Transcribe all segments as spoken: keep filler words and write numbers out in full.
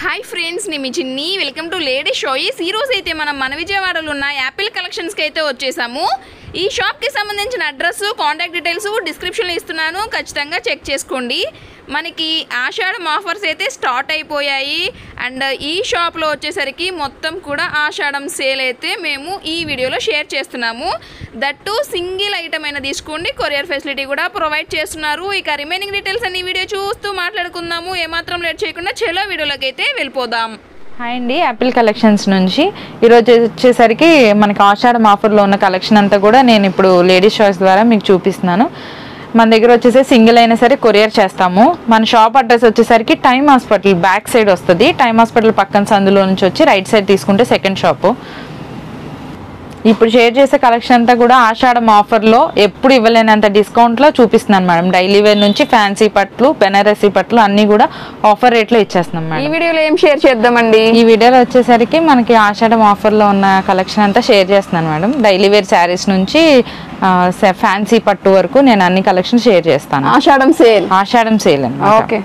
Hi friends, నేను మీ Chinni. Welcome to lady షాయిస్. ఈ రోజు అయితే మనం మన విజయవాడలో ఉన్న యాపిల్ కలెక్షన్స్కి అయితే వచ్చేసాము. ఈ షాప్కి సంబంధించిన అడ్రస్, కాంటాక్ట్ డీటెయిల్స్ డిస్క్రిప్షన్లో ఇస్తున్నాను, ఖచ్చితంగా చెక్ చేసుకోండి. మనకి ఆషాఢం ఆఫర్స్ అయితే స్టార్ట్ అయిపోయాయి. అండ్ ఈ షాప్లో వచ్చేసరికి మొత్తం కూడా ఆషాఢం సేల్ అయితే మేము ఈ వీడియోలో షేర్ చేస్తున్నాము. దట్టు సింగిల్ ఐటమ్ అయినా తీసుకోండి, కొరియర్ ఫెసిలిటీ కూడా ప్రొవైడ్ చేస్తున్నారు. ఇక రిమైనింగ్ డీటెయిల్స్ అన్ని వీడియో చూస్తూ మాట్లాడుకుందాము. ఏమాత్రం లేట్ చేయకుండా చలో వీడియోలోకి అయితే వెళ్ళిపోదాం. హాయ్ అండి, యాపిల్ కలెక్షన్స్ నుంచి ఈరోజు వచ్చేసరికి మనకి ఆషాఢం ఆఫర్లో ఉన్న కలెక్షన్ అంతా కూడా నేను ఇప్పుడు లేడీస్ చాయిస్ ద్వారా మీకు చూపిస్తున్నాను. మన దగ్గర వచ్చేసి సింగిల్ అయినా సరే కొరియర్ చేస్తాము. మన షాప్ అడ్రస్ వచ్చేసరికి టైమ్ హాస్పిటల్ బ్యాక్ సైడ్ వస్తుంది. టైమ్ హాస్పిటల్ పక్కన సందులో నుంచి వచ్చి రైట్ సైడ్ తీసుకుంటే సెకండ్ షాపు. ఇప్పుడు షేర్ చేసే కలెక్షన్ అంతా కూడా ఆషాఢం ఆఫర్లో ఎప్పుడు ఇవ్వలేనంత డిస్కౌంట్లో చూపిస్తున్నాను మేడం. డైలీ వేర్ నుంచి ఫ్యాన్సీ పట్లు, బెనారసీ పట్లు అన్నీ కూడా ఆఫర్ రేట్లో ఇచ్చేస్తున్నాం మేడం. ఈ వీడియోలో ఏం షేర్ చేద్దామండి? ఈ వీడియోలో వచ్చేసరికి మనకి ఆషాఢం ఆఫర్లో ఉన్న కలెక్షన్ అంతా షేర్ చేస్తున్నాను మేడం. డైలీ వేర్ శారీస్ నుంచి ఫ్యాన్సీ పట్టు వరకు నేను అన్ని కలెక్షన్ షేర్ చేస్తాను. ఆషాఢం సేల్ ఆషాఢం సేల్ అండి. ఓకే,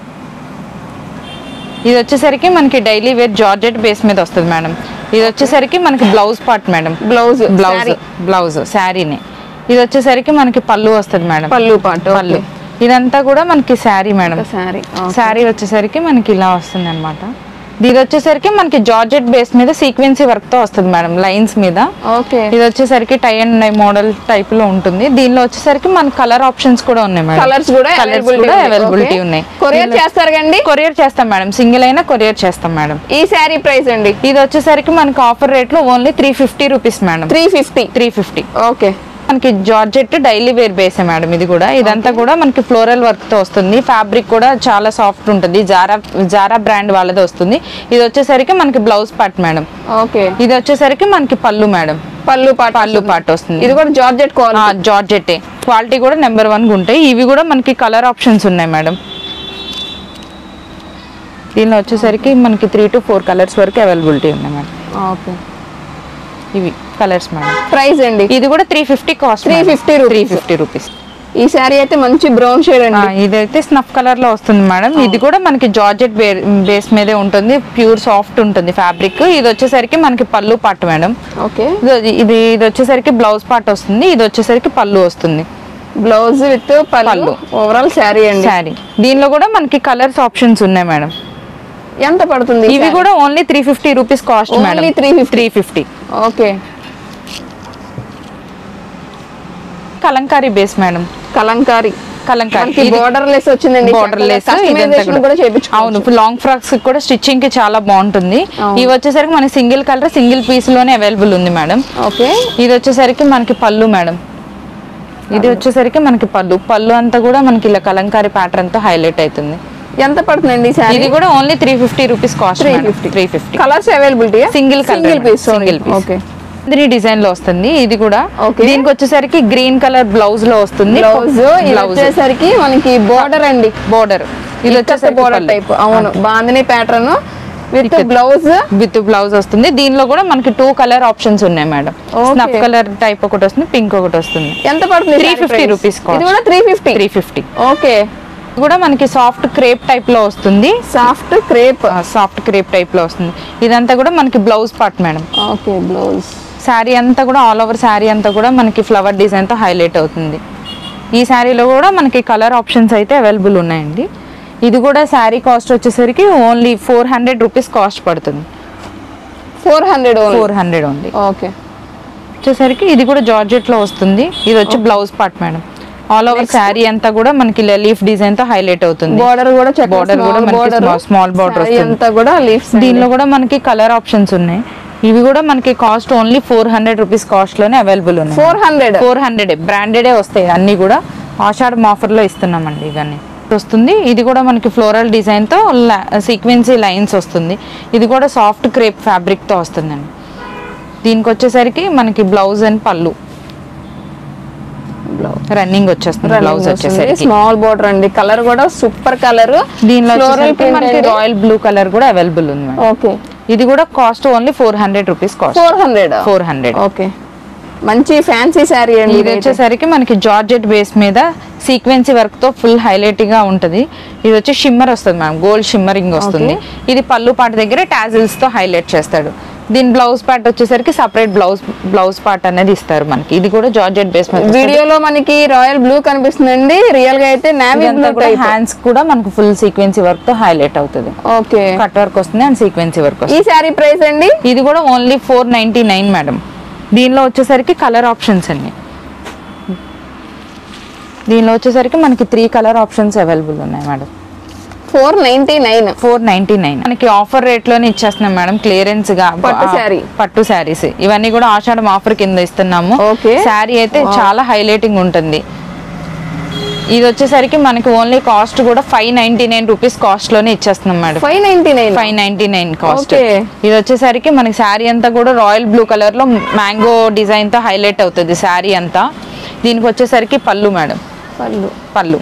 ఇది వచ్చేసరికి మనకి డైలీ వేర్ జార్జెట్ బేస్ మీద వస్తుంది మేడం. ఇది వచ్చేసరికి మనకి blouse part madam. Blouse blouse blouse శారీని. ఇది వచ్చేసరికి మనకి పళ్ళు వస్తుంది మేడం. పళ్ళు పార్ట్ పళ్ళు. ఇదంతా కూడా మనకి శారీ మేడం. శారీ శారీ వచ్చేసరికి మనకి ఇలా వస్తుంది అనమాట. ఇది వచ్చేసరికి మనకి జార్జెట్ బేస్ మీద సీక్వెన్సీ వర్క్ తో వస్తుంది మేడం, లైన్స్ మీద. ఓకే, ఇది వచ్చేసరికి tie and dye model type లో ఉంటుంది. దీనిలో వచ్చేసరికి మన కలర్ ఆప్షన్స్ కూడా ఉన్నాయి మేడం. కలర్స్ కూడా కలర్స్ కూడా అవైలబిలిటీ ఉన్నాయి. కొరియర్ చేస్తారు కండి? కొరియర్ చేస్తాం మేడం, సింగిల్ అయినా కొరియర్ చేస్తాం మేడం. ఈ శారీ ప్రైస్ అండి? ఇది వచ్చేసరికి మనకి ఆఫర్ రేట్ లో only three fifty rupees madam. Three fifty three fifty okay. మనకి జార్జెట్ డైలీ వేర్ బేసే మేడం. ఇది కూడా ఇదంతా కూడా మనకి ఫ్లోరల్ వర్క్ తో వస్తుంది. ఫ్యాబ్రిక్ కూడా చాలా సాఫ్ట్ ఉంటుంది. జారా జారా బ్రాండ్ వాళ్ళది వస్తుంది. ఇది వచ్చేసరికి మనకి బ్లౌజ్ పార్ట్ మేడం. ఓకే, ఇది వచ్చేసరికి మనకి పళ్ళు మేడం. పళ్ళు పార్ట్ పళ్ళు పార్ట్ వస్తుంది. ఇది కూడా జార్జెట్ క్వాలిటీ. జార్జెట్ క్వాలిటీ కూడా నెంబర్ వన్ గా ఉంటాయి. ఇవి కూడా మనకి కలర్ ఆప్షన్స్ ఉన్నాయి మేడం. దీనిలో వచ్చేసరికి మనకి త్రీ టు ఫోర్ కలర్స్ వరకు అవైలబిలిటీ ఉన్నాయి మేడం. ఓకే, ఇవి కలర్స్ మేడం. ప్రైస్ అండి? ఇది కూడా three fifty cost. Three fifty three fifty rupees. ఈ శారీ అయితే మంచి బ్రౌన్ షేడ్ అండి. ఇదైతే స్నఫ్ కలర్ లో వస్తుంది మేడం. ఇది కూడా మనకి జార్జెట్ బేస్ మీదే ఉంటుంది. ప్యూర్ సాఫ్ట్ ఉంటుంది ఫ్యాబ్రిక్. ఇది వచ్చేసరికి మనకి పళ్ళు పార్ట్ మేడం. ఓకే, ఇది ఇది వచ్చేసరికి బ్లౌజ్ పార్ట్ వస్తుంది. ఇది వచ్చేసరికి పళ్ళు వస్తుంది. బ్లౌజ్ విత్ పళ్ళు, ఓవరాల్ శారీ అండి. శారీ. దీనిలో కూడా మనకి కలర్స్ ఆప్షన్స్ ఉన్నాయి మేడం. ఎంత పడుతుంది? ఇవి కూడా only three fifty rupees cost madam. Three fifty three fifty okay. Kalamkari base madam. Kalamkari Kalamkari borderless వచ్చిందండి. బోర్డర్ లెస్ కూడా చేయించుకోవచ్చు. అవును, లాంగ్ ఫ్రాక్స్ కూడా స్టిచ్చింగ్ కి చాలా బాగుంటుంది. ఇవి వచ్చేసరికి మనకి సింగిల్ కలర్ సింగిల్ పీస్ లోనే అవైలబుల్ ఉంది మేడం. ఓకే, ఇది వచ్చేసరికి మనకి పళ్ళు మేడం. ఇది వచ్చేసరికి మనకి పళ్ళు పళ్ళు అంతా కూడా మనకి ఇలా కలంకారీ ప్యాటర్న్ తో హైలైట్ అవుతుంది. ఎంత పడుతుందండి? ఇది కూడా only three fifty rupees cost. Three fifty colours available. Single single piece single piece. Okay, design లో వస్తుంది. ఇది కూడా దీనికి వచ్చేసరికి గ్రీన్ కలర్ బ్లౌజ్ లో వస్తుంది. బ్లౌజ్ వచ్చేసరికి మనకి బోర్డర్ అండి. బోర్డర్ ఇది వచ్చేసరికి బోర్డర్ టైప్. అవును, bandhani pattern with blouse with blouse వస్తుంది. దీనిలో కూడా మనకి టూ కలర్ ఆప్షన్స్ ఉన్నాయి మేడం. స్నఫ్ కలర్ టైప్ ఒకటి వస్తుంది, పింక్ ఒకటి వస్తుంది. ఎంత పడుతుంది? Three fifty rupees. ఇది కూడా three fifty three fifty okay. కూడా మనకి సాఫ్ట్ క్రేప్ టైప్ లో వస్తుంది. Soft crepe soft crepe type లో వస్తుంది. ఇదంతా కూడా మనకి blouse part madam. Okay, blouse. Sari అంతా కూడా ఆల్ ఓవర్ శారీ అంతా కూడా మనకి ఫ్లవర్ డిజైన్ తో హైలైట్ అవుతుంది. ఈ శారీలో కూడా మనకి కలర్ ఆప్షన్స్ అయితే అవైలబుల్ ఉన్నాయండి. ఇది కూడా శారీ కాస్ట్ వచ్చేసరికి only four hundred rupees cost పడుతుంది. ఫోర్ హండ్రెడ్ ఫోర్ హండ్రెడ్ ఉంది. ఓకే, వచ్చేసరికి ఇది కూడా జార్జెట్ లో వస్తుంది. ఇది వచ్చి blouse part madam. All over sari అంతా కూడా మనకి లీఫ్ డిజైన్ తో హైలైట్ అవుతుంది. బోర్డర్ కూడా బోర్డర్ కూడా మనకి స్మాల్ బోర్డర్ వస్తుంది. దీనిలో కూడా మనకి కలర్ ఆప్షన్స్ ఉన్నాయి. ఇవి కూడా మనకి cost only four hundred rupees cost లోనే అవైలబుల్ ఉన్నాయి. Four hundred four hundred branded వస్తాయి అన్ని కూడా. ఆషాఢం ఆఫర్ లో ఇస్తున్నామండి. ఇవన్నీ వస్తుంది. ఇది కూడా మనకి ఫ్లోరల్ డిజైన్ తో సీక్వెన్సీ లైన్స్ వస్తుంది. ఇది కూడా సాఫ్ట్ క్రేప్ ఫ్యాబ్రిక్ తో వస్తుందండి. దీనికి వచ్చేసరికి మనకి బ్లౌజ్ అండ్ పళ్ళు రన్నింగ్ వచ్చేస్తుంది. బ్లౌజ్ వచ్చేసరికి స్మాల్ బోర్డర్ అండి. కలర్ కూడా సూపర్ కలర్. దీనిలో మనకి రాయల్ బ్లూ కలర్ కూడా అవైలబుల్ ఉంది. ఓకే, ఇది కూడా cost only four hundred rupees cost. Four hundred four hundred okay. మంచి ఫ్యాన్సీ శారీ అండి. ఇది వచ్చేసరికి మనకి జార్జెట్ బేస్ మీద సీక్వెన్సీ వర్క్ తో ఫుల్ హైలైట్ గా ఉంటది. ఇది వచ్చి షిమ్మర్ వస్తుంది మ్యామ్, గోల్డ్ షిమ్మరింగ్ వస్తుంది. ఇది పళ్ళు పాట దగ్గర టాజిల్స్ తో హైలైట్ చేస్తాడు. దీని బ్లౌజ్ పార్ట్ వచ్చేసరికి సపరేట్ బ్లౌజ్ బ్లౌజ్ పార్ట్ అనేది ఇస్తారు మనకి. ఇది కూడా జార్జెట్ బేస్ మీద. వీడియోలో మనకి రాయల్ బ్లూ కనిపిస్తుందండి, రియల్ గా అయితే నేవీ బ్లూ టైప్. హ్యాండ్స్ కూడా మనకు ఫుల్ సీక్వెన్సీ వర్క్ తో హైలైట్ అవుతుంది. ఓకే, కట్ వర్క్ వస్తుంది అండ్ సీక్వెన్సీ వర్క్ వస్తుంది. ఈ శారీ ప్రైస్ అండి? ఇది కూడా only four ninety nine madam. దీనిలో వచ్చేసరికి కలర్ ఆప్షన్స్ అన్ని దీనిలో వచ్చేసరికి మనకి త్రీ కలర్ ఆప్షన్స్ అవైలబుల్ ఉన్నాయి madam. Four ninety nine four ninety nine మనకి ఆఫర్ రేట్ లోనే ఇచ్చేస్తున్నాం మేడం. క్లియరెన్స్ గా పట్టు శారీ, పట్టు శారీస్ ఇవన్నీ కూడా ఆషాఢం ఆఫర్ కింద ఇస్తున్నాము. శారీ అయితే చాలా హైలైటింగ్ ఉంటుంది. ఇది వచ్చేసరికి మనకి ఓన్లీ కాస్ట్ కూడా five ninety nine rupees cost లోనే ఇచ్చేస్తున్నాం madam. Five ninety nine five ninety nine cost. ఇది వచ్చేసరికి మనకి శారీ అంతా కూడా రాయల్ బ్లూ కలర్ లో మ్యాంగో డిజైన్ తో హైలైట్ అవుతుంది శారీ అంతా. దీనికి వచ్చేసరికి పళ్ళు మేడం, పళ్ళు పళ్ళు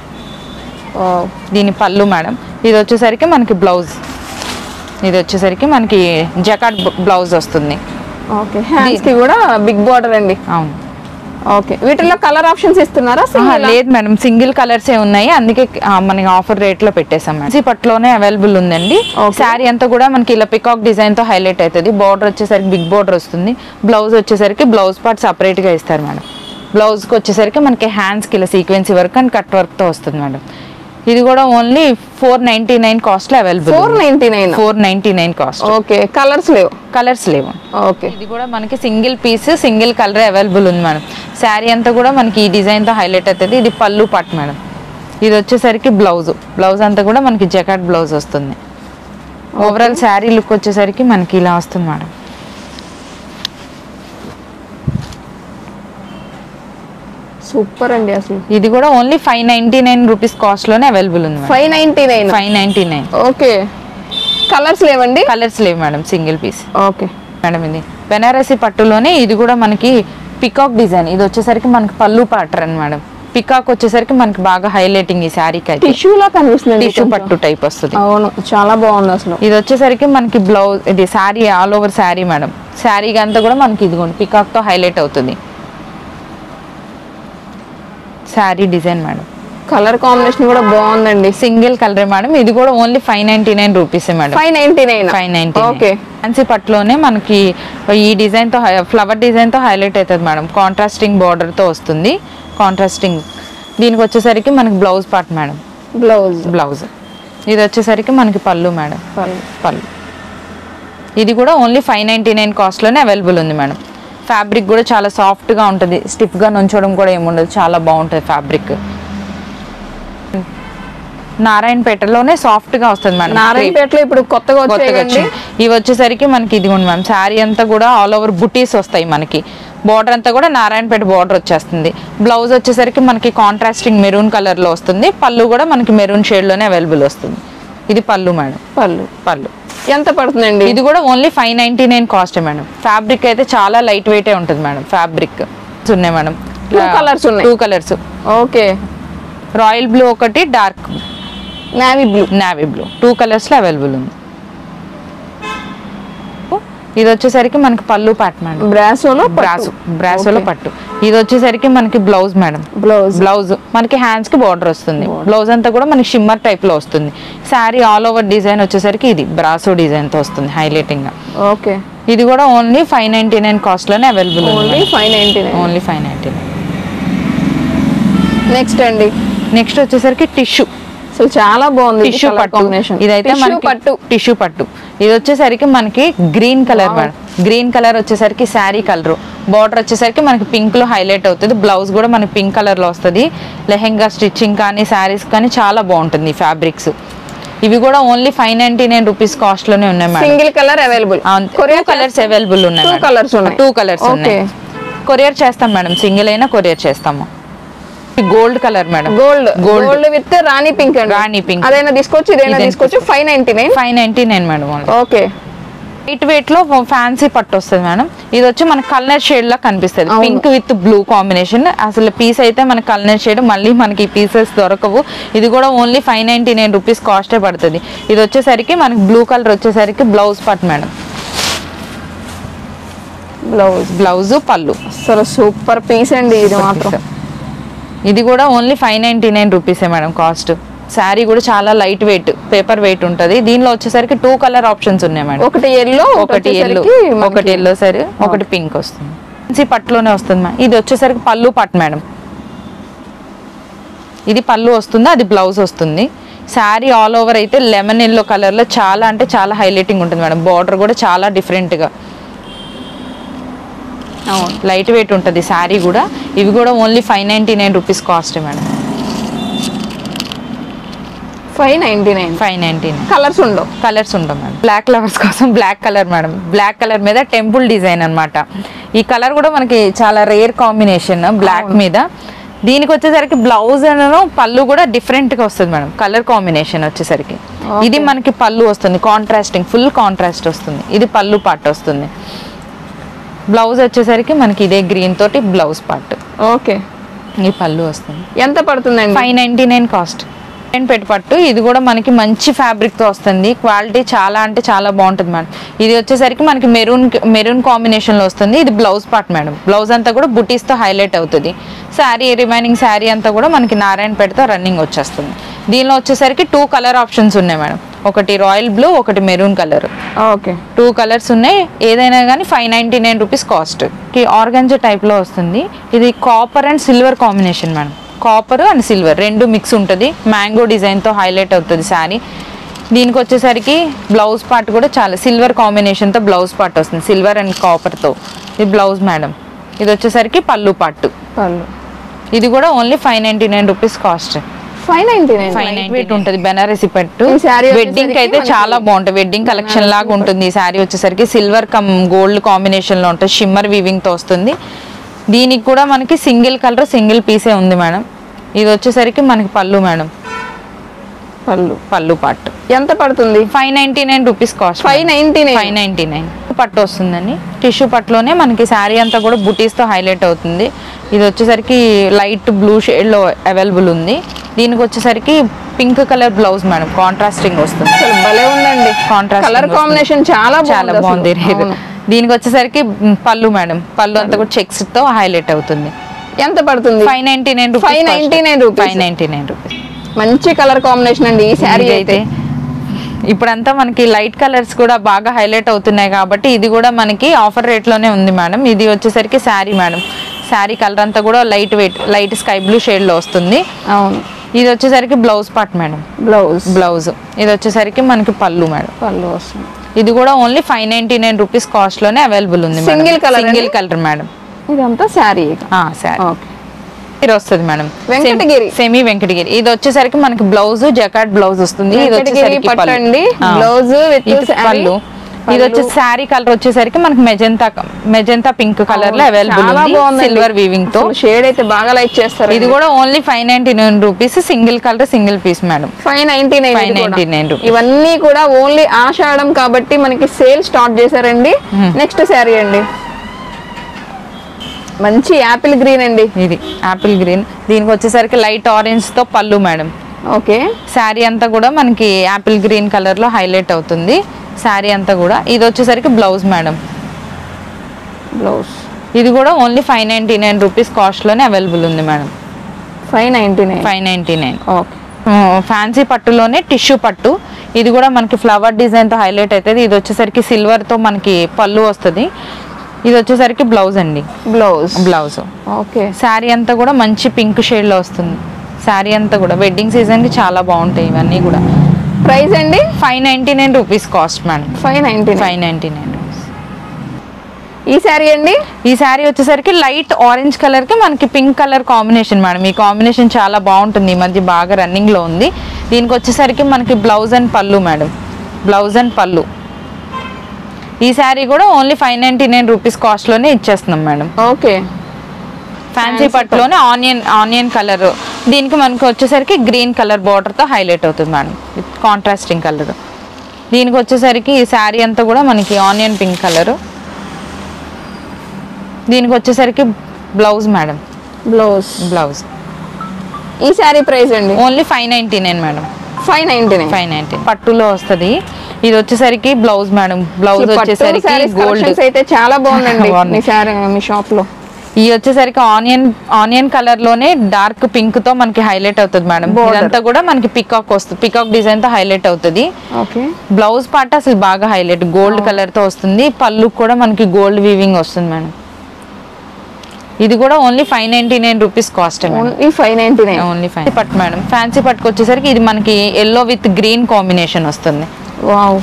దీని పళ్ళు మేడం. ఇది వచ్చేసరికి మనకి బ్లౌజ్. ఇది వచ్చేసరికి మనకి జకాట్ బ్లౌజ్ వస్తుంది. ఓకే, హ్యాండ్స్ కి కూడా బిగ్ బార్డర్ అండి. అవును. ఓకే, వీటిలో కలర్ ఆప్షన్స్ ఇస్తున్నారా? లేదు మేడం, సింగిల్ కలర్స్ ఏ ఉన్నాయి, అందుకే మనకి ఆఫర్ రేట్ లో పెట్టేసాం మేడం. పట్టులోనే అవైలబుల్ ఉందండి. శారీ అంతా కూడా మనకి ఇలా పికాక్ డిజైన్ తో హైలైట్ అవుతుంది. బార్డర్ వచ్చేసరికి బిగ్ బార్డర్ వస్తుంది. బ్లౌజ్ వచ్చేసరికి బ్లౌజ్ పార్ట్ సపరేట్ గా ఇస్తారు మేడం. బ్లౌజ్ కి వచ్చేసరికి మనకి హ్యాండ్స్ కి ఇలా sequence work and cut work తో వస్తుంది మేడం. ఇది కూడా only four ninety nine cost లో available. Four ninety nine four ninety nine cost. Okay, colours లేవు? కలర్స్ లేవు. ఓకే, ఇది కూడా మనకి single piece single colour available ఉంది మేడం. శారీ అంతా కూడా మనకి ఈ డిజైన్ తో హైలైట్ అవుతుంది. ఇది పళ్ళు పార్ట్ మేడం. ఇది వచ్చేసరికి బ్లౌజ్. బ్లౌజ్ అంతా కూడా మనకి జకాట్ బ్లౌజ్ వస్తుంది. ఓవరాల్ శారీ లుక్ వచ్చేసరికి మనకి ఇలా వస్తుంది మేడం. సూపర్ అండి అసలు. ఇది కూడా only five ninety nine rupees cost లోనే అవైలబుల్ ఉంది. Five ninety nine five ninety nine okay, colours లేవండి? కలర్స్ లేవు madam, single piece. Okay madam, ఇది బెనారసి పట్టులోనే ఇది కూడా మనకి పికాక్ డిజైన్. ఇది వచ్చేసరికి మనకి పళ్ళు ప్యాటర్న్ మేడం. పికాక్ వచ్చేసరికి మనకి బాగా హైలైటింగ్ ఈ శారీకి అయితే. టిష్యూ లా కనిపిస్తుంది, టిష్యూ పట్టు టైప్ వస్తుంది. అవును, చాలా బాగుంది అసలు. ఇది వచ్చేసరికి మనకి బ్లౌజ్, ఇది sari all over sari madam. Sari అంతా కూడా మనకి ఇదిగోండి పికాక్ తో హైలైట్ అవుతుంది sari design madam. Colour combination కూడా బాగుందండి, సింగిల్ కలర్ మేడం. ఇది కూడా only five ninety nine rupees madam. Five ninety nine five ninety okay. Fancy పట్టులోనే మనకి ఈ డిజైన్ తో ఫ్లవర్ డిజైన్ తో హైలైట్ అవుతుంది మేడం. కాంట్రాస్టింగ్ బార్డర్ తో వస్తుంది. కాంట్రాస్టింగ్. దీనికి వచ్చేసరికి మనకి blouse part madam. Blouse blouse ఇది వచ్చేసరికి మనకి పళ్ళు మేడం. పళ్ళు పళ్ళు ఇది కూడా only five ninety nine cost లోనే అవైలబుల్ ఉంది మేడం. ఫ్యాబ్రిక్ కూడా చాలా సాఫ్ట్ గా ఉంటుంది. స్టిఫ్ గా నుంచోడం కూడా ఏముండదు, చాలా బాగుంటుంది ఫ్యాబ్రిక్. నారాయణపేటలోనే సాఫ్ట్ గా వస్తుంది మేడం. నారాయణపేటలో ఇప్పుడు కొత్తగా వచ్చాయండి ఇవి. వచ్చేసరికి మనకి ఇది ఉంది మ్యామ్. శారీ అంతా కూడా ఆల్ ఓవర్ బుటీస్ వస్తాయి మనకి. బార్డర్ అంతా కూడా నారాయణపేట బార్డర్ వచ్చేస్తుంది. బ్లౌజ్ వచ్చేసరికి మనకి కాంట్రాస్టింగ్ మెరూన్ కలర్ లో వస్తుంది. పళ్ళు కూడా మనకి మెరూన్ షేడ్ లోనే అవైలబుల్ వస్తుంది. ఇది పళ్ళు మేడం. పళ్ళు పళ్ళు ఎంత పడుతుందండి? ఇది కూడా only five ninety nine cost madam. Fabric అయితే చాలా లైట్ వెయిట్ ఉంటుంది మేడం. ఫ్యాబ్రిక్ ఉన్నాయి మేడం. టూ కలర్స్ ఉన్నాయి. Two colours okay, royal blue ఒకటి, dark navy blue. Navy blue two colours లో అవైలబుల్ ఉంది. ఇది వచ్చేసరికి మనకి పళ్ళు పార్ట్ మేడం. బ్రాసోలో బ్రాసో బ్రాసోలో పట్టు. ఇది వచ్చేసరికి మనకి బ్లౌజ్ మేడం. బ్లౌజ్ బ్లౌజ్ మనకి హ్యాండ్స్ కి బార్డర్ వస్తుంది. బ్లౌజ్ అంతా కూడా మనకి షిమ్మర్ టైప్ లో వస్తుంది. శారీ ఆల్ ఓవర్ డిజైన్ వచ్చేసరికి ఇది బ్రాసో డిజైన్ తో వస్తుంది హైలైటింగ్ గా. ఓకే, ఇది కూడా only five ninety nine cost లోనే available only five ninety nine only five ninety nine next అండి, నెక్స్ట్ వచ్చేసరికి టిష్యూ. సో చాలా బాగుంది టిష్యూ పట్టు. ఇదైతే మనకి పట్టు టిష్యూ పట్టు. ఇది వచ్చేసరికి మనకి green colour madam. Green colour వచ్చేసరికి శారీ కలర్. బార్డర్ వచ్చేసరికి మనకి పింక్ లో హైలైట్ అవుతుంది. బ్లౌజ్ కూడా మనకి పింక్ కలర్ లో వస్తుంది. లెహెంగా స్టిచ్చింగ్ కానీ శారీస్ కానీ చాలా బాగుంటుంది ఫ్యాబ్రిక్స్. ఇవి కూడా only five ninety nine rupees cost లోనే ఉన్నాయి madam. Single colour available. Courier colours available ఉన్నాయి. టూ కలర్స్ ఉన్నాయి. టూ కలర్స్ ఉన్నాయి. కొరియర్ చేస్తాం మేడం. సింగిల్ అయినా కొరియర్ చేస్తాము. Gold colour madam. Gold gold with rani pink అండి. రాణి పింక్ అదైనా తీసుకోవచ్చు, ఇదైనా తీసుకోవచ్చు. Five ninety nine five ninety nine madam. Okay, light weight లో ఫ్యాన్సీ పట్టు వస్తుంది మేడం. ఇది వచ్చి మన కల్నర్ షేడ్ లా కనిపిస్తుంది. Pink with blue combination. అసలు పీస్ అయితే మన కల్నర్ షేడ్. మళ్ళీ మనకి పీసెస్ దొరకవు. ఇది కూడా only five ninety nine rupees కాస్టే పడుతుంది. ఇది వచ్చేసరికి మనకి బ్లూ కలర్ వచ్చేసరికి బ్లౌజ్ పట్టు మేడం. బ్లౌజ్ బ్లౌజ్ పళ్ళు. అసలు సూపర్ పీస్ అండి ఇది మాత్రం. ఇది కూడా ఓన్లీ ఫైవ్ నైన్టీ నైన్ రూపీసే మేడం కాస్ట్. శారీ కూడా చాలా లైట్ వెయిట్ పేపర్ వెయిట్ ఉంటుంది. దీనిలో వచ్చేసరికి టూ కలర్ ఆప్షన్స్ ఉన్నాయి మేడం. ఒకటి ఎల్లో ఒకటి ఎల్లో ఒకటి ఎల్లో సరే ఒకటి పింక్ వస్తుంది. ఫ్యాన్సీ పట్టులోనే వస్తుంది మేడం. ఇది వచ్చేసరికి పళ్ళు పట్టు మేడం. ఇది పళ్ళు వస్తుంది, అది బ్లౌజ్ వస్తుంది. శారీ ఆల్ ఓవర్ అయితే లెమన్ ఎల్లో కలర్లో చాలా అంటే చాలా హైలైటింగ్ ఉంటుంది మేడం. బార్డర్ కూడా చాలా డిఫరెంట్గా లైట్ వెయిట్ ఉంటుంది శారీ కూడా. ఇవి కూడా only five ninety nine rupees cost madam. Five ninety nine five ninety nine colours ఉండవు కలర్స్ ఉండవు మేడం. బ్లాక్ లవర్స్ కోసం black colour madam. Black colour మీద టెంపుల్ డిజైన్ అనమాట. ఈ కలర్ కూడా మనకి చాలా రేర్ కాంబినేషన్ బ్లాక్ మీద. దీనికి వచ్చేసరికి బ్లౌజ్ అను పళ్ళు కూడా డిఫరెంట్ గా వస్తుంది మేడం. కలర్ కాంబినేషన్ వచ్చేసరికి ఇది మనకి పళ్ళు వస్తుంది, కాంట్రాస్టింగ్ ఫుల్ కాంట్రాస్ట్ వస్తుంది. ఇది పళ్ళు పార్ట్ వస్తుంది. బ్లౌజ్ వచ్చేసరికి మనకి ఇదే గ్రీన్ తోటి బ్లౌజ్ పార్ట్. ఓకే ఈ పళ్ళు వస్తుంది. ఎంత పడుతుందండి? Five ninety nine cost. పెట్టి పట్టు ఇది కూడా మనకి మంచి ఫ్యాబ్రిక్ తో వస్తుంది. క్వాలిటీ చాలా అంటే చాలా బాగుంటుంది మేడం. ఇది వచ్చేసరికి మనకి మెరూన్ మెరూన్ కాంబినేషన్ లో వస్తుంది. ఇది బ్లౌజ్ పార్ట్ మేడం. బ్లౌజ్ అంతా కూడా బుటీస్ తో హైలైట్ అవుతుంది. శారీ రిమైనింగ్ శారీ అంతా కూడా మనకి నారాయణపేటతో రన్నింగ్ వచ్చేస్తుంది. దీనిలో వచ్చేసరికి టూ కలర్ ఆప్షన్స్ ఉన్నాయి మేడం. ఒకటి రాయల్ బ్లూ, ఒకటి maroon colour. Okay two colours ఉన్నాయి. ఏదైనా కానీ five ninety nine rupees cost. Organza type లో వస్తుంది. ఇది copper and silver combination madam. Copper and silver రెండు మిక్స్ ఉంటుంది. మ్యాంగో డిజైన్తో హైలైట్ అవుతుంది శారీ. దీనికి వచ్చేసరికి బ్లౌజ్ పార్ట్ కూడా చాలా సిల్వర్ కాంబినేషన్తో బ్లౌజ్ పార్ట్ వస్తుంది. సిల్వర్ అండ్ కాపర్తో ఇది బ్లౌజ్ మేడం. ఇది వచ్చేసరికి పళ్ళు పార్ట్. పళ్ళు ఇది కూడా only five ninety nine rupees cost. Five ninety nine five nine weight ఉంటుంది. బెనారసి పట్టు శారీ వెడ్డింగ్ అయితే చాలా బాగుంటుంది. వెడ్డింగ్ కలెక్షన్ లాగా ఉంటుంది. ఈ శారీ వచ్చేసరికి సిల్వర్ కమ్ గోల్డ్ కాంబినేషన్ లో ఉంటుంది. షిమ్మర్ వీవింగ్ తో వస్తుంది. దీనికి కూడా మనకి సింగిల్ కలర్ సింగిల్ పీసే ఉంది మేడం. ఇది వచ్చేసరికి మనకి పళ్ళు మేడం. పళ్ళు పళ్ళు పట్టు ఎంత పడుతుంది? Five ninety nine rupees cost. Five ninety nine five ninety nine పట్టు వస్తుందండి. టిష్యూ పట్టులోనే మనకి శారీ అంతా కూడా బుటీస్ తో హైలైట్ అవుతుంది. ఇది వచ్చేసరికి లైట్ బ్లూ షేడ్ లో అవైలబుల్ ఉంది. దీనికి వచ్చేసరికి pink colour blouse madam. Contrasting వస్తుంది. అసలు భలే ఉందండి. కాంట్రాస్ట్ కలర్ కాంబినేషన్ చాలా చాలా బాగుంది. దీనికి వచ్చేసరికి పళ్ళు మేడం. పళ్ళు అంతా కూడా చెక్స్ తో హైలైట్ అవుతుంది. ఎంత పడుతుంది? Five ninety nine five ninety nine rupees. Five ninety nine rupees. మంచి కలర్ కాంబినేషన్ అండి ఈ శారీ అయితే. ఇప్పుడంతా మనకి లైట్ కలర్స్ కూడా బాగా హైలైట్ అవుతున్నాయి కాబట్టి ఇది కూడా మనకి ఆఫర్ రేట్ లోనే ఉంది మేడం. ఇది వచ్చేసరికి శారీ మేడం. శారీ కలర్ అంతా కూడా light weight light sky blue shade లో వస్తుంది. అవును. ఇది వచ్చేసరికి blouse part madam. Blouse blouse ఇది వచ్చేసరికి మనకి పళ్ళు మేడం. పళ్ళు వస్తుంది. ఇది కూడా only five ninety nine rupees cost లోనే అవైలబుల్ ఉంది. Single colour single colour madam. ఇదంతా శారీ. శారీ ఓకే ఇది వస్తుంది మేడం. వెంకటగిరి సెమీ వెంకటగిరి. ఇది వచ్చేసరికి మనకి బ్లౌజ్ జకాట్ బ్లౌజ్ వస్తుంది. ఇది వచ్చేసరికి బ్లౌజ్ పళ్ళు. ఇది వచ్చే శారీ కలర్ వచ్చేసరికి మనకి మెజెంతా మెజెంతా పింక్ కలర్ లో అవైలబుల్ ఉంది. సిల్వర్ వీవింగ్ తో షేడ్ అయితే బాగా లైక్ చేస్తారు. ఇది కూడా only five ninety nine rupees. Single colour single piece madam. Five ninety nine five ninety nine rupees. ఇవన్నీ కూడా ఓన్లీ ఆషాఢం కాబట్టి మనకి సేల్ స్టార్ట్ చేశారండి. నెక్స్ట్ శారీ అండి మంచి యాపిల్ గ్రీన్ అండి. ఇది యాపిల్ గ్రీన్. దీనికి వచ్చేసరికి లైట్ ఆరెంజ్ తో పళ్ళు మేడం. ఓకే శారీ అంతా కూడా మనకి యాపిల్ గ్రీన్ కలర్ లో హైలైట్ అవుతుంది. శారీ అంతా కూడా ఇది వచ్చేసరికి బ్లౌజ్ మేడం. బ్లౌజ్ ఇది కూడా only five ninety nine rupees cost లోనే అవైలబుల్ ఉంది madam. Five ninety nine five ninety nine okay. Fancy పట్టులోనే టిష్యూ పట్టు. ఇది కూడా మనకి ఫ్లవర్ డిజైన్ తో హైలైట్ అవుతుంది. ఇది వచ్చేసరికి సిల్వర్ తో మనకి పళ్ళు వస్తుంది. ఇది వచ్చేసరికి బ్లౌజ్ అండి. Blouse blouse okay. శారీ అంతా కూడా మంచి పింక్ షేడ్ లో వస్తుంది. శారీ అంతా కూడా వెడ్డింగ్ సీజన్ కి చాలా బాగుంటాయి ఇవన్నీ కూడా. ప్రైస్ అండి five ninety nine rupees cost madam. Five ninety five ninety nine rupees. ఈ శారీ అండి ఈ శారీ వచ్చేసరికి లైట్ ఆరెంజ్ కలర్ కి మనకి పింక్ కలర్ కాంబినేషన్ మేడం. ఈ కాంబినేషన్ చాలా బాగుంటుంది. ఈ మధ్య బాగా రన్నింగ్ లో ఉంది. దీనికి వచ్చేసరికి మనకి బ్లౌజ్ అండ్ పళ్ళు మేడం. బ్లౌజ్ అండ్ పళ్ళు. ఈ శారీ కూడా only five ninety nine rupees cost లోనే ఇచ్చేస్తున్నాం మేడం. ఓకే. ఫ్యాన్సీ పట్టులోనే ఆనియన్ ఆనియన్ కలర్. దీనికి మనకి వచ్చేసరికి గ్రీన్ కలర్ బార్డర్ తో హైలైట్ అవుతుంది మేడం. Contrasting colour. దీనికి వచ్చేసరికి ఈ శారీ అంతా కూడా మనకి ఆనియన్ పింక్ కలర్. దీనికి వచ్చేసరికి బ్లౌజ్ మేడం. Blouse blouse. ఈ శారీ ప్రైస్ అండి only five ninety nine madam. Five ninety nine five ninety పట్టులో వస్తుంది. ఇది వచ్చేసరికి బ్లౌజ్ మేడం. బ్లౌజ్ వచ్చేసరికి గోల్డ్ అయితే చాలా బాగుందండి మీ సారీ మీ షాప్ లో. ఈ వచ్చేసరికి ఆనియన్ ఆనియన్ కలర్ లోనే డార్క్ పింక్ తో మనకి హైలైట్ అవుతుంది మేడం. ఇదంతా కూడా మనకి పికాక్ వస్తుంది, పికాక్ డిజైన్ తో హైలైట్ అవుతుంది. బ్లౌజ్ పార్ట్ అసలు బాగా హైలైట్ గోల్డ్ కలర్ తో వస్తుంది. పళ్ళు కూడా మనకి గోల్డ్ వీవింగ్ వస్తుంది మేడం. ఇది కూడా only five ninety nine rupees cost five ninety nine only five పట్టు మేడం. ఫ్యాన్సీ పట్టుకు వచ్చేసరికి ఇది మనకి ఎల్లో విత్ గ్రీన్ కాంబినేషన్ వస్తుంది. వావ్,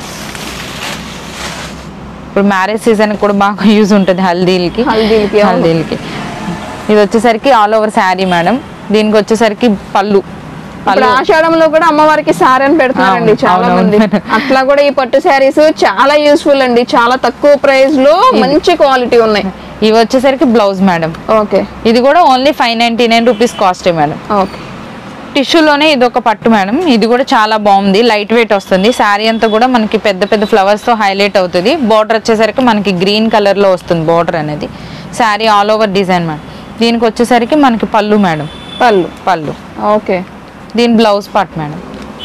ఇప్పుడు మ్యారేజ్ సీజన్ కూడా బాగా యూజ్ ఉంటుంది హల్దీలకి హల్దీలకి హల్దీలకి. ఇది వచ్చేసరికి ఆల్ ఓవర్ శారీ మేడం. దీనికి వచ్చేసరికి పళ్ళు ఆషాఢంలో కూడా అమ్మవారికి సారీ అని పెడతారండి చాలా మంది. అట్లా కూడా ఈ పట్టు శారీస్ చాలా యూస్ఫుల్ అండి, చాలా తక్కువ ప్రైస్ లో మంచి క్వాలిటీ ఉన్నాయి. ఇవి వచ్చేసరికి బ్లౌజ్ మేడం. ఓకే, ఇది కూడా only five ninety nine rupees cost madam. Okay, టిష్యూలోనే ఇది ఒక పట్టు మేడం. ఇది కూడా చాలా బాగుంది, లైట్ వెయిట్ వస్తుంది. శారీ అంతా కూడా మనకి పెద్ద పెద్ద ఫ్లవర్స్ తో హైలైట్ అవుతుంది. బార్డర్ వచ్చేసరికి మనకి గ్రీన్ కలర్ లో వస్తుంది బార్డర్ అనేది. Sari all over design madam. దీనికి వచ్చేసరికి మనకి పళ్ళు మేడం. పళ్ళు పళ్ళు ఓకే. దీని బ్లౌజ్ పార్ట్ మేడం.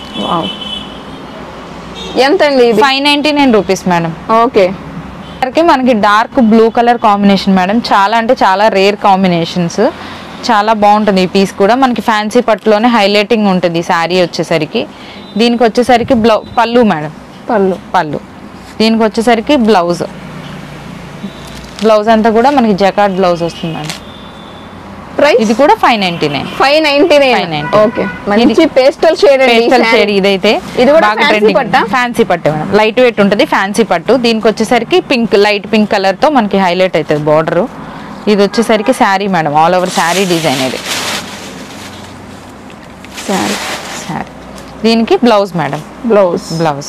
ఎంత అండి? Five ninety nine rupees madam. Okay, మనకి dark blue colour combination madam. చాలా అంటే చాలా రేర్ కాంబినేషన్స్, చాలా బాగుంటుంది. ఈ పీస్ కూడా మనకి ఫ్యాన్సీ పట్టులోనే హైలైటింగ్ ఉంటుంది శారీ వచ్చేసరికి. దీనికి వచ్చేసరికి బ్లౌ పళ్ళు మేడం. పళ్ళు పళ్ళు దీనికి వచ్చేసరికి బ్లౌజ్. బ్లౌజ్ అంతా కూడా మనకి జకార్డ్ బ్లౌజ్ వస్తుంది మేడం. ఇది కూడా five ninety nine five ninety nine okay. మంచి పేస్టల్ షేడ్ పేస్టల్ షేడ్ ఇదైతే ఇది కూడా బాగా ట్రెండింగ్. ఫ్యాన్సీ పట్టు మేడం, లైట్ వెయిట్ ఉంటుంది ఫ్యాన్సీ పట్టు. దీనికి వచ్చేసరికి పింక్ లైట్ పింక్ కలర్ తో మనకి హైలైట్ అవుతుంది బార్డర్. ఇది వచ్చేసరికి sari madam, all over sari design ఇది శారీ. శారీ దీనికి బ్లౌజ్ మేడం. బ్లౌజ్ బ్లౌజ్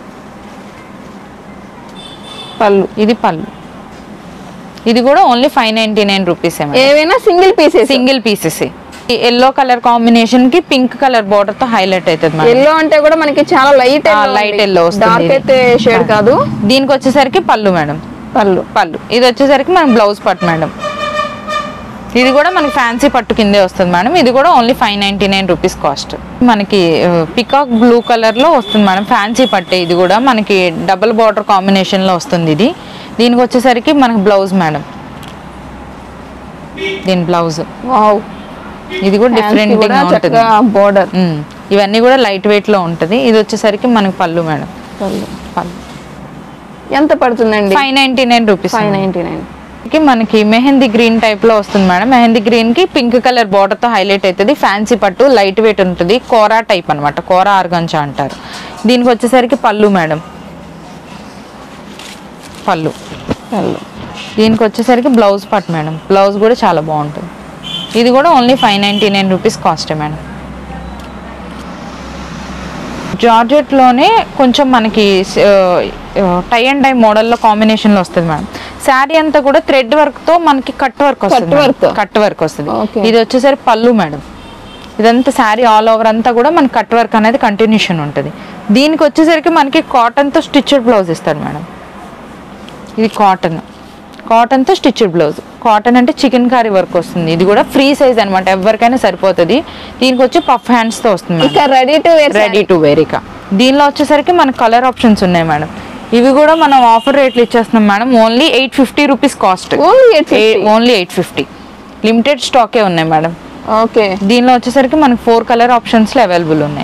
పళ్ళు. ఇది పళ్ళు. ఇది కూడా only five ninety nine rupees. ఏవైనా single pieces single pieces. Yellow colour combination కి పింక్ కలర్ బార్డర్ తో హైలైట్ అవుతుంది. ఎల్లో అంటే కూడా మనకి చాలా లైట్ లైట్ ఎల్లో వస్తుంది, డార్క్ అయితే షేడ్ కాదు. దీనికి వచ్చేసరికి పళ్ళు మేడం. పళ్ళు పళ్ళు ఇది వచ్చేసరికి మన బ్లౌజ్ పట్టు మేడం. ఇది కూడా మనకి ఫ్యాన్సీ పట్టు కిందే వస్తుంది మేడం. ఇది కూడా only five ninety nine rupees cost. మనకి పికాక్ బ్లూ కలర్ లో వస్తుంది మేడం, ఫ్యాన్సీ పట్టే. ఇది కూడా మనకి డబుల్ బార్డర్ కాంబినేషన్ లో వస్తుంది ఇది. దీనికి వచ్చేసరికి మనకి బ్లౌజ్ మేడం. దీని బ్లౌజ్ ఇది కూడా డిఫరెంట్ ఉంటుంది బోర్డర్. ఇవన్నీ కూడా లైట్ వెయిట్ లో ఉంటుంది. ఇది వచ్చేసరికి మనకి పళ్ళు మేడం. పళ్ళు ఎంత పడుతుందండి? Five ninety nine rupees. Five ninety nine మనకి మెహందీ గ్రీన్ టైప్ లో వస్తుంది మేడం. మెహందీ గ్రీన్ కి పింక్ కలర్ బార్డర్ తో హైలైట్ అవుతుంది. ఫ్యాన్సీ పట్టు లైట్ వెయిట్ ఉంటుంది. కోరా టైప్ అనమాట, కోరా ఆర్గంజా అంటారు. దీనికి వచ్చేసరికి పళ్ళు మేడం. పళ్ళు పళ్ళు దీనికి వచ్చేసరికి బ్లౌజ్ పార్ట్ మేడం. బ్లౌజ్ కూడా చాలా బాగుంటుంది. ఇది కూడా only five ninety nine rupees cost madam. Georgette లోనే కొంచెం మనకి టై అండ్ డై మోడల్లో కాంబినేషన్ లో వస్తుంది మేడం. శారీ అంతా కూడా థ్రెడ్ వర్క్ తో మనకి కట్ వర్క్ వస్తుంది. కట్ వర్క్ వస్తుంది. ఇది వచ్చేసరికి పళ్ళు మేడం. ఇదంతా శారీ ఆల్ ఓవర్ అంతా కూడా మనకి కట్ వర్క్ అనేది కంటిన్యూషన్ ఉంటుంది. దీనికి వచ్చేసరికి మనకి కాటన్ తో స్టిచ్డ్ బ్లౌజ్ ఇస్తాడు మేడం. ఇది కాటన్, కాటన్ తో స్టిచ్డ్ బ్లౌజ్. కాటన్ అంటే చికెన్ కర్రీ వర్క్ వస్తుంది. ఇది కూడా ఫ్రీ సైజ్ అనమాట, ఎవరికైనా సరిపోతుంది. దీనికి వచ్చి పఫ్ హ్యాండ్స్ తో వస్తుంది. Ready to wear ready to wear. ఇక దీనిలో వచ్చేసరికి మనకు కలర్ ఆప్షన్స్ ఉన్నాయి మేడం. ఇవి కూడా మనం ఆఫర్ రేట్లు ఇచ్చేస్తున్నాం madam. Only eight fifty rupees cost. Only eight fifty limited స్టాకే ఉన్నాయి మేడం. ఓకే, దీనిలో వచ్చేసరికి మనకి ఫోర్ కలర్ ఆప్షన్స్ లో అవైలబుల్ ఉన్నాయి.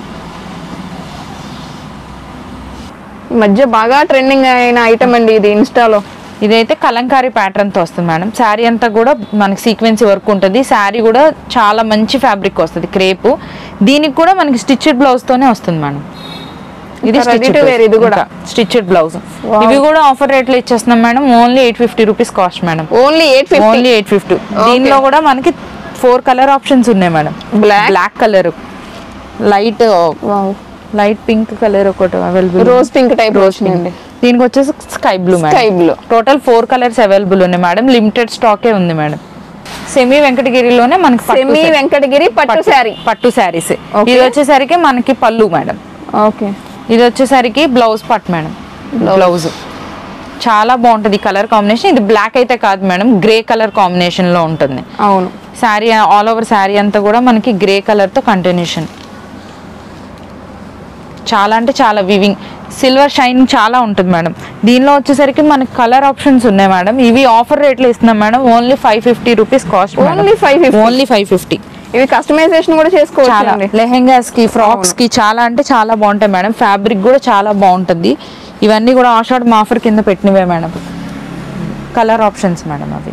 ఈ మధ్య బాగా ట్రెండింగ్ అయిన ఐటమ్ అండి ఇది ఇన్స్టాలో. ఇదైతే కలంకారీ ప్యాటర్న్ తో వస్తుంది మేడం. శారీ అంతా కూడా మనకి సీక్వెన్సీ వర్క్ ఉంటుంది. శారీ కూడా చాలా మంచి ఫ్యాబ్రిక్ వస్తుంది, క్రేప్. దీనికి కూడా మనకి స్టిచ్డ్ బ్లౌజ్ తోనే వస్తుంది మేడం. ఇది ఇది కూడా స్టిచ్డ్ బ్లౌజ్. ఇవి కూడా ఆఫర్ రేట్ లో ఇచ్చేస్తున్నాం madam. Only eight fifty rupees cost madam. Only eight only eight fifty. దీనిలో కూడా మనకి ఫోర్ కలర్ ఆప్షన్స్ ఉన్నాయి madam. Black black colour, light light pink colour ఒకటి అవైలబుల్, రోజ్ పింక్ టైప్ వచ్చిందండి. దీనికి వచ్చేసి sky blue madam. Sky blue. Total four colours available ఉన్నాయి madam. Limited స్టాకే ఉంది మేడం. సెమీ వెంకటగిరిలోనే మనకి సెమీ వెంకటగిరి పట్టు శారీ, పట్టు శారీస్. ఇది వచ్చేసరికి మనకి పళ్ళు మేడం. ఓకే, ఇది వచ్చేసరికి బ్లౌజ్ పార్ట్ మేడం. బ్లౌజ్ చాలా బాగుంటుంది కలర్ కాంబినేషన్. ఇది బ్లాక్ అయితే కాదు మేడం, గ్రే కలర్ కాంబినేషన్ లో ఉంటుంది. అవును, శారీ ఆల్ ఓవర్ శారీ అంతా కూడా మనకి గ్రే కలర్ తో కంటిన్యూషన్. చాలా అంటే చాలా వివింగ్. సిల్వర్ షైన్ చాలా ఉంటుంది మేడం. దీనిలో వచ్చేసరికి మనకి కలర్ ఆప్షన్స్ ఉన్నాయి మేడం. ఇవి ఆఫర్ రేట్లో ఇస్తున్నాం madam. Only five fifty rupees cost. Only five fifty only five fifty. ఇవి కస్టమైజేషన్ కూడా చేసుకోవచ్చు. లెహెంగాస్ కి ఫ్రాక్స్ కి చాలా అంటే చాలా బాగుంటాయి మేడం. ఫ్యాబ్రిక్ కూడా చాలా బాగుంటుంది. ఇవన్నీ కూడా ఆషాఢం ఆఫర్ కింద పెట్టినవే మేడం. Colour options madam. అవి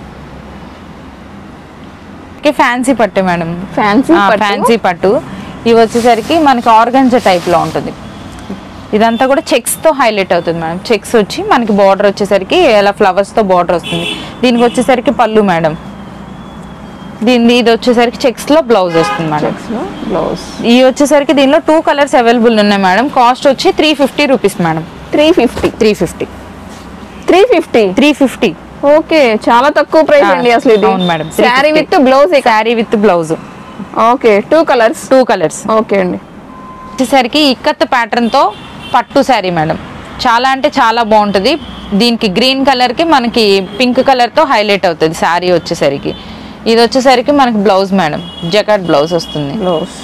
ఫ్యాన్సీ పట్టు మేడం. ఫ్యాన్సీ ఫ్యాన్సీ పట్టు. ఇవి వచ్చేసరికి మనకి ఆర్గంజా టైప్ లో ఉంటుంది. ఇదంతా కూడా చెక్స్ తో హైలైట్ అవుతుంది మేడం. చెక్స్ వచ్చి మనకి బార్డర్ వచ్చేసరికి ఇలా ఫ్లవర్స్ తో బార్డర్ వస్తుంది. దీనికి వచ్చేసరికి పళ్ళు మేడం. దీని ఇది వచ్చేసరికి చెక్స్ లో బ్లౌజ్ వస్తుంది మేడం. బ్లౌజ్ ఇవి వచ్చేసరికి దీనిలో టూ కలర్స్ అవైలబుల్ ఉన్నాయి మేడం. కాస్ట్ వచ్చి three fifty rupees madam. Three fifty three fifty three fifty three fifty okay, చాలా తక్కువ ప్రైస్ అండి అసలు ఇది. అవును madam. Sari with blouse. Sari with blouse. Okay, two colours. Two colours okay అండి. వచ్చేసరికి ఇక్కత్ ప్యాటర్న్ తో పట్టు శారీ మేడం. చాలా అంటే చాలా బాగుంటుంది. దీనికి గ్రీన్ కలర్ కి మనకి పింక్ కలర్ తో హైలైట్ అవుతుంది శారీ వచ్చేసరికి. ఇది వచ్చేసరికి మనకి బ్లౌజ్ మేడం. జకాట్ బ్లౌజ్ వస్తుంది. బ్లౌజ్.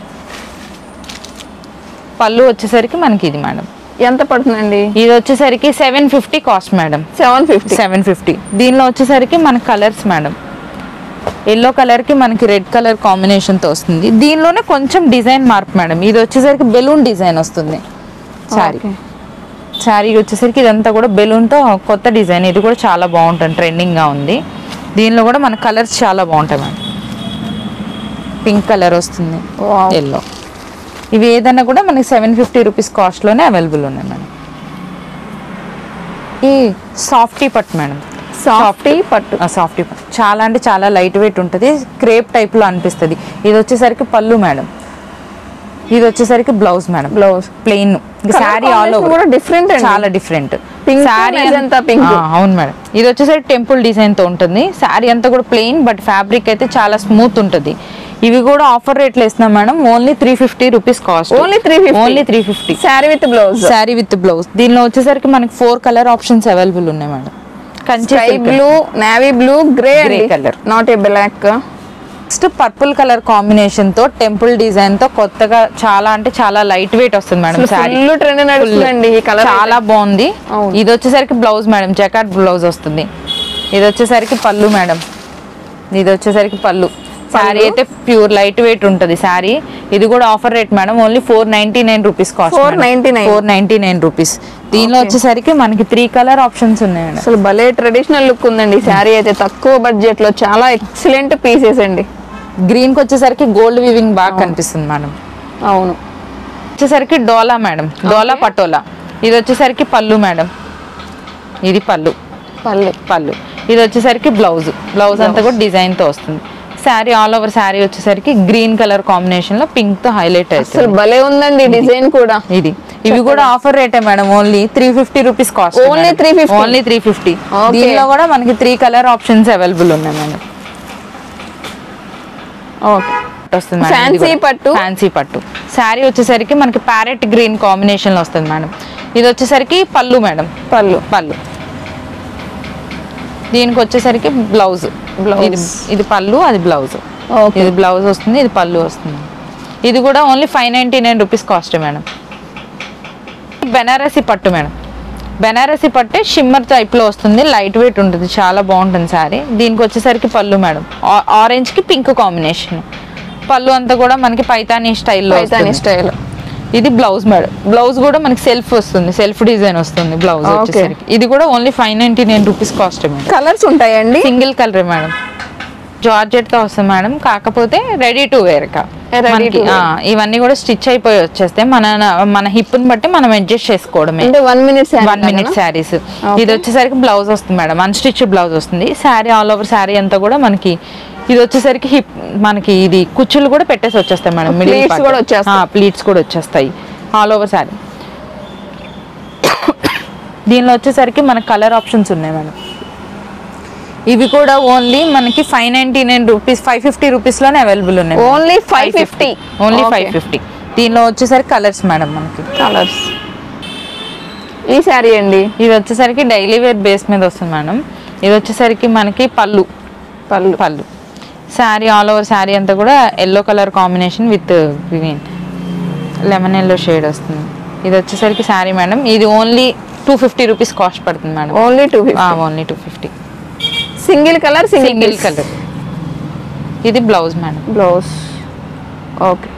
పళ్ళు వచ్చేసరికి మనకి ఇది మేడం. ఎంత పడుతుందండి? ఇది వచ్చేసరికి seven fifty cost madam. Seven fifty seven fifty దీనిలో వచ్చేసరికి మనకి కలర్స్ మేడం. ఎల్లో కలర్ కి మనకి రెడ్ కలర్ కాంబినేషన్ తో వస్తుంది. దీనిలోనే కొంచెం డిజైన్ మార్పు మేడం. ఇది వచ్చేసరికి బెలూన్ డిజైన్ వస్తుంది శారీ. శారీ వచ్చేసరికి ఇదంతా కూడా బెలూన్ తో కొత్త డిజైన్. ఇది కూడా చాలా బాగుంటుంది, ట్రెండింగ్ గా ఉంది. దీనిలో కూడా మన కలర్స్ చాలా బాగుంటాయి మేడం. పింక్ కలర్ వస్తుంది, ఎల్లో. ఇవి ఏదన్నా కూడా మనకి సెవెన్ ఫిఫ్టీ రూపీస్ కాస్ట్లోనే అవైలబుల్ ఉన్నాయి మేడం. ఈ సాఫ్టీ పట్టు మేడం. సాఫ్టీ పట్టు. సాఫ్టీ పట్టు చాలా అంటే చాలా లైట్ వెయిట్ ఉంటుంది. క్రేప్ టైప్లో అనిపిస్తుంది. ఇది వచ్చేసరికి పళ్ళు మేడం. ఇది వచ్చేసరికి blouse madam. Blouse plain. Sari all over కూడా డిఫరెంట్, చాలా డిఫరెంట్. శారీ అంతా పింక్. అవును మేడం. ఇది వచ్చేసరికి టెంపుల్ డిజైన్ తో ఉంటుంది. శారీ అంతా కూడా ప్లెయిన్, బట్ ఫ్యాబ్రిక్ అయితే చాలా స్మూత్ ఉంటుంది. ఇవి కూడా ఆఫర్ రేట్లో ఇస్తున్నాం madam. Only three fifty rupees cost. Only three fifty only three fifty sari with blouse. Sari with blouse. దీనిలో వచ్చేసరికి మనకి ఫోర్ కలర్ ఆప్షన్స్ అవైలబుల్ ఉన్నాయి madam. Sky blue, navy blue, grey grey colour, not a black. Next purple colour combination తో temple design తో కొత్తగా చాలా అంటే చాలా లైట్ వెయిట్ వస్తుంది మేడం. శారీ ఫుల్ ట్రెండ్ నడుస్తుందండి ఈ కలర్. చాలా బాగుంది. ఇది వచ్చేసరికి బ్లౌజ్ మేడం. జకాట్ బ్లౌజ్ వస్తుంది. ఇది వచ్చేసరికి పళ్ళు మేడం. ఇది వచ్చేసరికి పళ్ళు. శారీ అయితే ప్యూర్ లైట్ వెయిట్ ఉంటుంది శారీ. ఇది కూడా offer rate madam. Only four ninety nine rupees cost. Four ninety nine four ninety nine rupees. దీనిలో వచ్చేసరికి మనకి త్రీ కలర్ ఆప్షన్స్ ఉన్నాయి మేడం. అసలు భలే ట్రెడిషనల్ లుక్ ఉందండి శారీ అయితే. తక్కువ బడ్జెట్ లో చాలా ఎక్సలెంట్ పీసెస్ అండి. గ్రీన్ కి వచ్చేసరికి గోల్డ్ వీవింగ్ బాగా కనిపిస్తుంది మేడం. అవును. వచ్చేసరికి డోలా మేడం. డోలా పటోలా. ఇది వచ్చేసరికి పళ్ళు మేడం. ఇది పళ్ళు. పళ్ళు పళ్ళు. ఇది వచ్చేసరికి బ్లౌజ్. బ్లౌజ్ అంతా కూడా డిజైన్ తో వస్తుంది. శారీ ఆల్ ఓవర్ శారీ వచ్చేసరికి గ్రీన్ కలర్ కాంబినేషన్ లో పింక్ తో హైలైట్ అవుతుంది. భలే ఉందండి డిజైన్ కూడా. ఇది ఇవి కూడా ఆఫర్ రేటే madam. Only three fifty rupees cost. Only three fifty only three fifty దీనిలో కూడా మనకి త్రీ కలర్ ఆప్షన్స్ అవైలబుల్ ఉన్నాయి మేడం. వస్తుంది ఫ్యాన్సీ పట్టు. ఫ్యాన్సీ పట్టు శారీ వచ్చేసరికి మనకి ప్యారెట్ గ్రీన్ కాంబినేషన్ లో వస్తుంది మేడం. ఇది వచ్చేసరికి పళ్ళు మేడం. పళ్ళు పళ్ళు దీనికి వచ్చేసరికి బ్లౌజ్. ఇది ఇది పళ్ళు, అది బ్లౌజ్. ఇది బ్లౌజ్ వస్తుంది, ఇది పళ్ళు వస్తుంది. ఇది కూడా only five ninety nine rupees cost madam. Banarasi పట్టు మేడం. బెనారసి పట్టే షిమ్మర్ టైప్ లో వస్తుంది. లైట్ వెయిట్ ఉంటుంది, చాలా బాగుంటుంది శారీ. దీనికి వచ్చేసరికి పళ్ళు మేడం. ఆరెంజ్ కి పింక్ కాంబినేషన్. పళ్ళు అంతా కూడా మనకి పైతానీ స్టైల్లో. పైతానీ స్టైల్. ఇది బ్లౌజ్ మేడం. బ్లౌజ్ కూడా మనకి సెల్ఫ్ వస్తుంది, సెల్ఫ్ డిజైన్ వస్తుంది బ్లౌజ్ వచ్చేసరికి. ఇది కూడా only five ninety nine rupees cost madam. Colours ఉంటాయండి. Single colour madam. జార్జెట్ తో వస్తుంది మేడం. కాకపోతే రెడీ టు వేర్ కా. ఇవన్నీ కూడా స్టిచ్ అయిపోయి వచ్చేస్తాయి. మన మన హిప్ ని బట్టి మనం అడ్జస్ట్ చేసుకోవడమే. One minute one minute sarees. ఇది వచ్చేసరికి బ్లౌజ్ వస్తుంది మేడం. అన్స్టిచ్ బ్లౌజ్ వస్తుంది. శారీ ఆల్ ఓవర్ శారీ అంతా కూడా మనకి ఇది వచ్చేసరికి హిప్ మనకి ఇది కుచ్చులు కూడా పెట్టేసి వచ్చేస్తాయి మేడం. ప్లీట్స్ కూడా వచ్చేస్తాయి. ప్లీట్స్ కూడా వచ్చేస్తాయి ఆల్ ఓవర్ శారీ. దీనిలో వచ్చేసరికి మనకి కలర్ ఆప్షన్స్ ఉన్నాయి మేడం. ఇవి కూడా ఓన్లీ మనకి five ninety nine rupees five fifty rupees లోనే అవైలబుల్ ఉన్నాయి. Only five fifty only five fifty దీనిలో వచ్చేసరికి కలర్స్ మేడం. మనకి కలర్స్. ఈ శారీ అండి. ఇది వచ్చేసరికి డైలీ వేర్ బేస్ మీద వస్తుంది మేడం. ఇది వచ్చేసరికి మనకి పళ్ళు. పళ్ళు పళ్ళు శారీ ఆల్ ఓవర్ శారీ అంతా కూడా yellow colour combination with green lemon yellow shade వస్తుంది. ఇది వచ్చేసరికి శారీ మేడం, ఇది only two fifty rupees cost పడుతుంది madam. Only two fifty only two fifty single colour single colour. ఇది బ్లౌజ్ మేడం. Blouse okay.